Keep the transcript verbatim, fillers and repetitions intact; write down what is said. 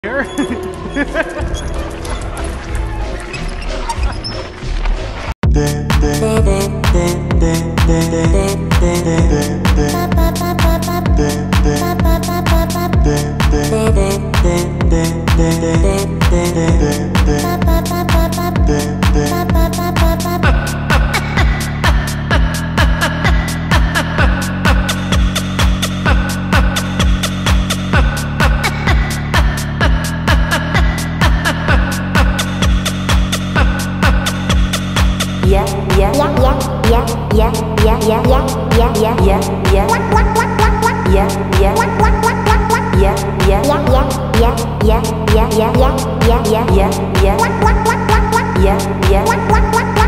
Here. Yeah, yeah, yeah, yeah, yeah, yeah, yeah, yeah, yeah, yeah, yeah, yeah. What, what, what, what, what? Yeah, yeah. What, what, what, what, what? Yeah, yeah, yeah, yeah, yeah, yeah, yeah, yeah, yeah, yeah, yeah, yeah. What, what, what, what, what? Yeah, yeah. What, what, what, what?